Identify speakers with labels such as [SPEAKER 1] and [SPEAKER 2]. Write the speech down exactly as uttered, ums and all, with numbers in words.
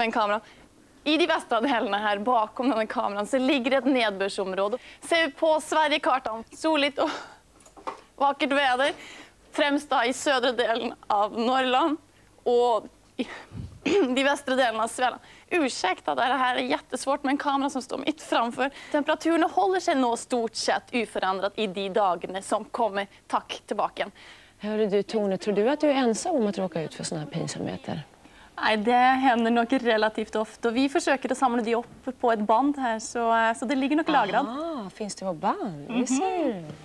[SPEAKER 1] en kamera. I de västra delarna här bakom den här kameran så ligger ett nedbörsområde. Ser vi på Sverigekartan, soligt och vackert väder. Främst då i södra delen av Norrland och i de västra delarna av Svealand. Ursäkta, det här är jättesvårt med en kamera som står mitt framför. Temperaturen håller sig nog stort sett oförändrat i de dagarna som kommer. Tack tillbaka.
[SPEAKER 2] Hörru du Tone, tror du att du är ensam om att råka ut för såna här pinsamheter?
[SPEAKER 1] Nej, det händer nog relativt ofta. Vi försöker att samla det upp på ett band här så, så det ligger nog lagrat.
[SPEAKER 2] Ah, finns det på band? Vi ser.